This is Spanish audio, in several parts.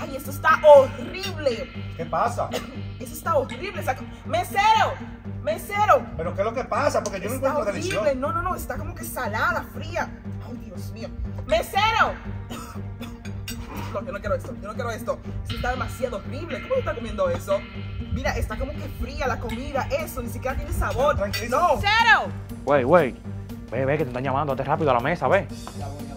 Ay, esto está horrible. ¿Qué pasa? Eso está horrible. ¡Mesero! ¡Mesero! ¿Pero qué es lo que pasa? Porque yo no Está encuentro horrible. delicioso. No, está como que salada, fría. Ay, Dios mío. ¡Mesero! No, yo no quiero esto, Esto está demasiado horrible. ¿Cómo está comiendo eso? Mira, está como que fría la comida. Eso, ni siquiera tiene sabor. Tranquilízate. No. ¡Mesero! Güey. Ve, que te están llamando. Hazte rápido a la mesa, ve. Ya voy.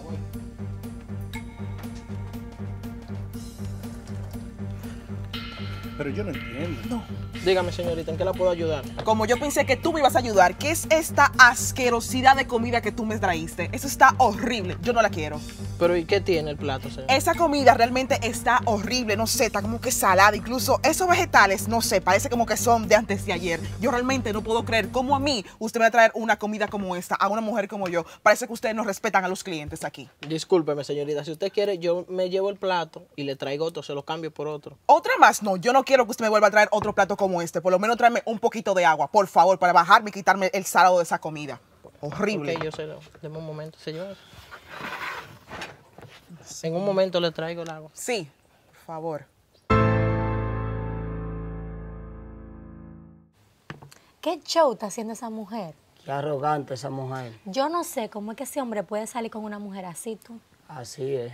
Pero yo no entiendo. No. Dígame, señorita, ¿en qué la puedo ayudar? Como yo pensé que tú me ibas a ayudar, ¿qué es esta asquerosidad de comida que tú me traíste? Eso está horrible, yo no la quiero. Pero ¿y qué tiene el plato, señor? Esa comida realmente está horrible, no sé, está como que salada. Incluso esos vegetales, no sé, parece como que son de antes de ayer. Yo realmente no puedo creer cómo a mí usted me va a traer una comida como esta, a una mujer como yo. Parece que ustedes no respetan a los clientes aquí. Discúlpeme, señorita, si usted quiere, yo me llevo el plato y le traigo otro, se lo cambio por otro. ¿Otra más? No, yo no quiero que usted me vuelva a traer otro plato como este. Por lo menos tráeme un poquito de agua, por favor, para bajarme y quitarme el salado de esa comida. Horrible. Ok, yo se lo... Deme un momento, señor. En un momento le traigo el agua. Sí, por favor. ¿Qué show está haciendo esa mujer? Qué arrogante esa mujer. Yo no sé cómo es que ese hombre puede salir con una mujer así, tú. Así es.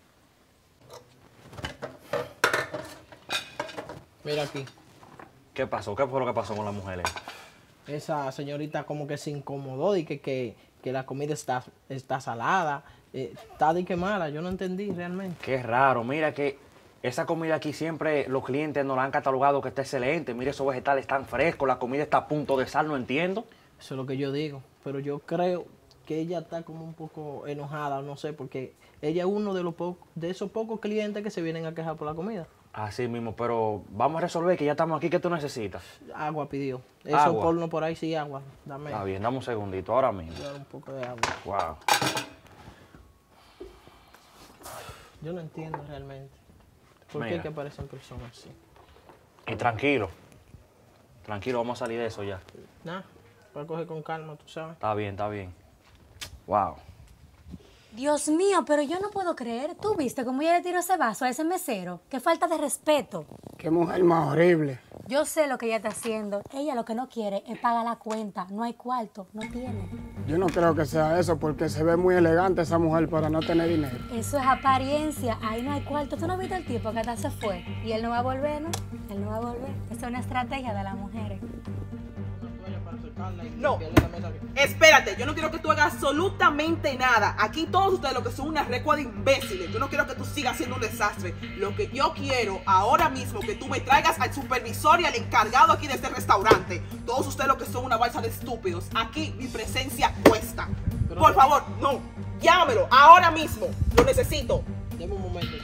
Mira aquí. ¿Qué pasó? ¿Qué fue lo que pasó con las mujeres? Esa señorita como que se incomodó y que la comida está salada. Está de que mala, yo no entendí realmente. Qué raro. Mira que esa comida aquí siempre los clientes nos la han catalogado que está excelente. Mire, esos vegetales están frescos, la comida está a punto de sal, no entiendo. Eso es lo que yo digo. Pero yo creo que ella está como un poco enojada, no sé, porque ella es uno de esos pocos clientes que se vienen a quejar por la comida. Así mismo, pero vamos a resolver que ya estamos aquí. ¿Qué tú necesitas? Agua pidió. Eso Agua. porno por ahí sí, agua. Dame. Está bien, dame un segundito, ahora mismo. Dame un poco de agua. Wow. Yo no entiendo realmente. ¿Por qué Mira. que aparecen personas así? Y tranquilo. Tranquilo, vamos a salir de eso ya. Nada, voy a coger con calma, tú sabes. Está bien, está bien. Wow. Dios mío, pero yo no puedo creer. ¿Tú viste cómo ella le tiró ese vaso a ese mesero? Qué falta de respeto. Qué mujer más horrible. Yo sé lo que ella está haciendo. Ella lo que no quiere es pagar la cuenta. No hay cuarto, no tiene. Yo no creo que sea eso porque se ve muy elegante esa mujer para no tener dinero. Eso es apariencia. Ahí no hay cuarto. ¿Tú no viste el tipo que hasta se fue? Y él no va a volver, ¿no? Él no va a volver. Esa es una estrategia de las mujeres. No, espérate, yo no quiero que tú hagas absolutamente nada. Aquí todos ustedes lo que son una recua de imbéciles. Yo no quiero que tú sigas siendo un desastre. Lo que yo quiero ahora mismo que tú me traigas al supervisor y al encargado aquí de este restaurante. Todos ustedes lo que son una balsa de estúpidos. Aquí mi presencia cuesta. Por favor, no, llámamelo ahora mismo. Lo necesito. Dame un momento.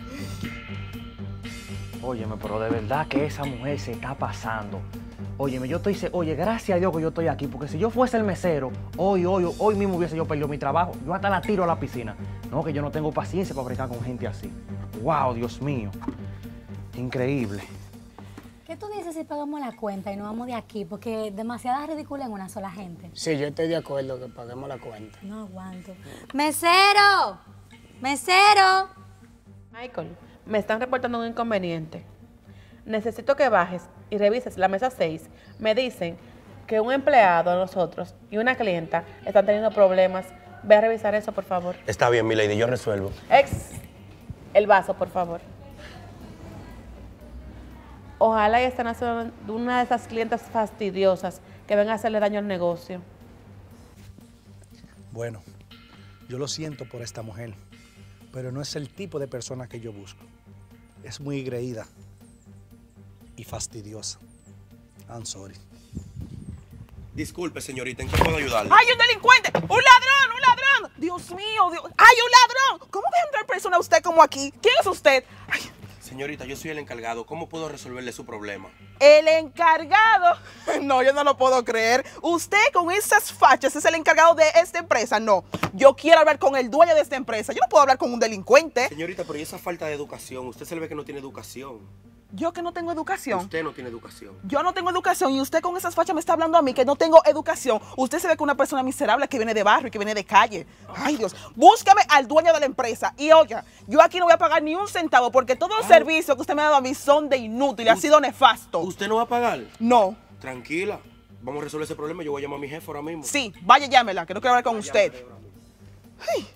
Óyeme, pero de verdad que esa mujer se está pasando. Óyeme, oye, gracias a Dios que yo estoy aquí, porque si yo fuese el mesero, hoy mismo hubiese yo perdido mi trabajo. Yo hasta la tiro a la piscina. No, que yo no tengo paciencia para brincar con gente así. Wow, Dios mío. Increíble. ¿Qué tú dices si pagamos la cuenta y nos vamos de aquí? Porque demasiada ridícula en una sola gente. Sí, yo estoy de acuerdo que paguemos la cuenta. No aguanto. ¡Mesero! ¡Mesero! Michael, me están reportando un inconveniente. Necesito que bajes y revises la mesa 6. Me dicen que un empleado de nosotros y una clienta están teniendo problemas. Ve a revisar eso, por favor. Está bien, mi lady, yo resuelvo. El vaso, por favor. Ojalá y estén haciendo una de esas clientas fastidiosas que vengan a hacerle daño al negocio. Bueno, yo lo siento por esta mujer, pero no es el tipo de persona que yo busco. Es muy engreída y fastidiosa. I'm sorry. Disculpe, señorita, ¿en qué puedo ayudarle? ¡Ay, un delincuente! ¡Un ladrón! ¡Un ladrón! ¡Dios mío! ¡Ay, un ladrón! ¿Cómo deja entrar persona usted como aquí? ¿Quién es usted? Ay. Señorita, yo soy el encargado. ¿Cómo puedo resolverle su problema? ¿El encargado? No, yo no lo puedo creer. Usted con esas fachas es el encargado de esta empresa. No, yo quiero hablar con el dueño de esta empresa. Yo no puedo hablar con un delincuente. Señorita, pero ¿y esa falta de educación? Usted se le ve que no tiene educación. Yo que no tengo educación. Usted no tiene educación. Yo no tengo educación y usted con esas fachas me está hablando a mí que no tengo educación. Usted se ve como una persona miserable que viene de barrio y que viene de calle. Ay, Dios. Búscame al dueño de la empresa. Y oiga, yo aquí no voy a pagar ni un centavo porque todos los servicios que usted me ha dado a mí son de inútil. Ha sido nefasto. ¿Usted no va a pagar? No. Tranquila. Vamos a resolver ese problema. Yo voy a llamar a mi jefe ahora mismo. Sí, vaya llámela, que no quiero hablar con usted. Ay.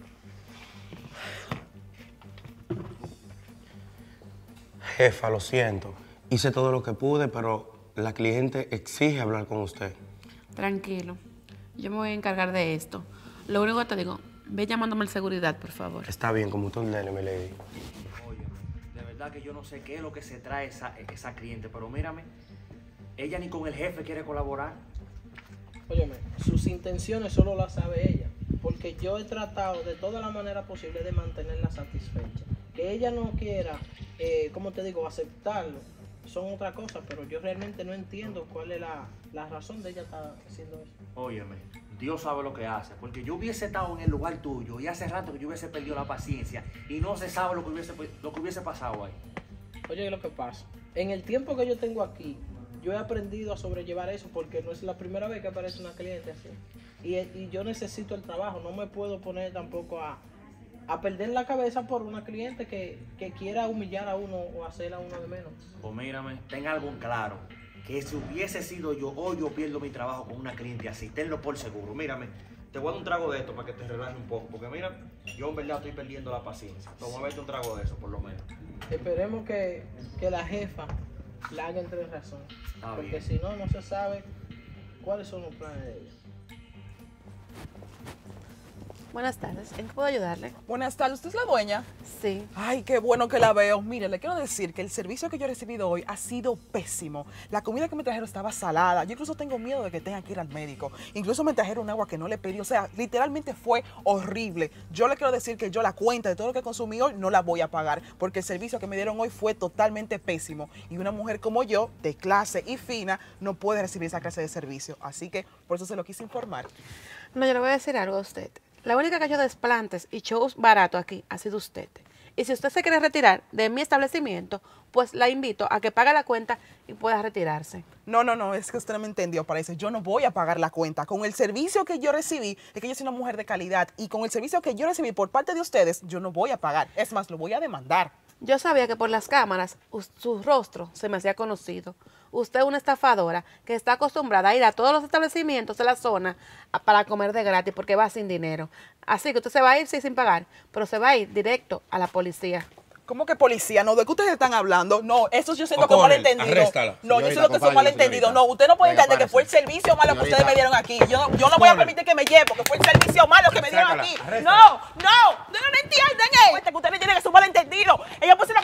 Jefa, lo siento. Hice todo lo que pude, pero la cliente exige hablar con usted. Tranquilo. Yo me voy a encargar de esto. Lo único que te digo, ve llamándome al seguridad, por favor. Está bien, como usted ordene, mi lady. Oye, de verdad que yo no sé qué es lo que se trae esa cliente, pero mírame, ella ni con el jefe quiere colaborar. Óyeme, sus intenciones solo las sabe ella, porque yo he tratado de toda la manera posible de mantenerla satisfecha. Que ella no quiera, como te digo, aceptarlo, son otra cosa, pero yo realmente no entiendo cuál es la razón de ella estar haciendo eso. Óyeme, Dios sabe lo que hace, porque yo hubiese estado en el lugar tuyo y hace rato que yo hubiese perdido la paciencia y no se sabe lo que hubiese pasado ahí. Oye, lo que pasa, en el tiempo que yo tengo aquí, yo he aprendido a sobrellevar eso porque no es la primera vez que aparece una cliente así. Y yo necesito el trabajo, no me puedo poner tampoco a perder la cabeza por una cliente que quiera humillar a uno o hacer a uno de menos. Pues mírame, ten algo en claro, que si hubiese sido yo, hoy yo pierdo mi trabajo con una cliente así, tenlo por seguro. Mírame, te voy a dar un trago de esto para que te relajes un poco, porque mira, yo en verdad estoy perdiendo la paciencia. Toma, vete un trago de eso, por lo menos. Esperemos que la jefa la haga entre razón, porque si no, no se sabe cuáles son los planes de ella. Buenas tardes, ¿en qué puedo ayudarle? Buenas tardes, ¿usted es la dueña? Sí. Ay, qué bueno que la veo. Mire, le quiero decir que el servicio que yo he recibido hoy ha sido pésimo. La comida que me trajeron estaba salada. Yo incluso tengo miedo de que tenga que ir al médico. Incluso me trajeron agua que no le pedí. O sea, literalmente fue horrible. Yo le quiero decir que yo la cuenta de todo lo que consumí hoy no la voy a pagar porque el servicio que me dieron hoy fue totalmente pésimo. Y una mujer como yo, de clase y fina, no puede recibir esa clase de servicio. Así que por eso se lo quise informar. No, yo le voy a decir algo a usted. La única que ha hecho desplantes y shows baratos aquí ha sido usted. Y si usted se quiere retirar de mi establecimiento, pues la invito a que pague la cuenta y pueda retirarse. No, es que usted no me entendió, parece. Yo no voy a pagar la cuenta. Con el servicio que yo recibí, es que yo soy una mujer de calidad, y con el servicio que yo recibí por parte de ustedes, yo no voy a pagar. Es más, lo voy a demandar. Yo sabía que por las cámaras su rostro se me hacía conocido. Usted es una estafadora que está acostumbrada a ir a todos los establecimientos de la zona para comer de gratis porque va sin dinero. Así que usted se va a ir sin pagar, pero se va a ir directo a la policía. ¿Cómo que policía? No, ¿de qué ustedes están hablando? No, eso yo siento que O'Connell, malentendido. arréstala. No, yo Señorita, siento que son malentendidos. No, usted no puede entender que fue el servicio malo que ustedes me dieron aquí. Yo no voy a permitir que me lleve porque fue el servicio malo que me dieron aquí. No entienden, que ustedes tienen que ser malentendidos. Ella puso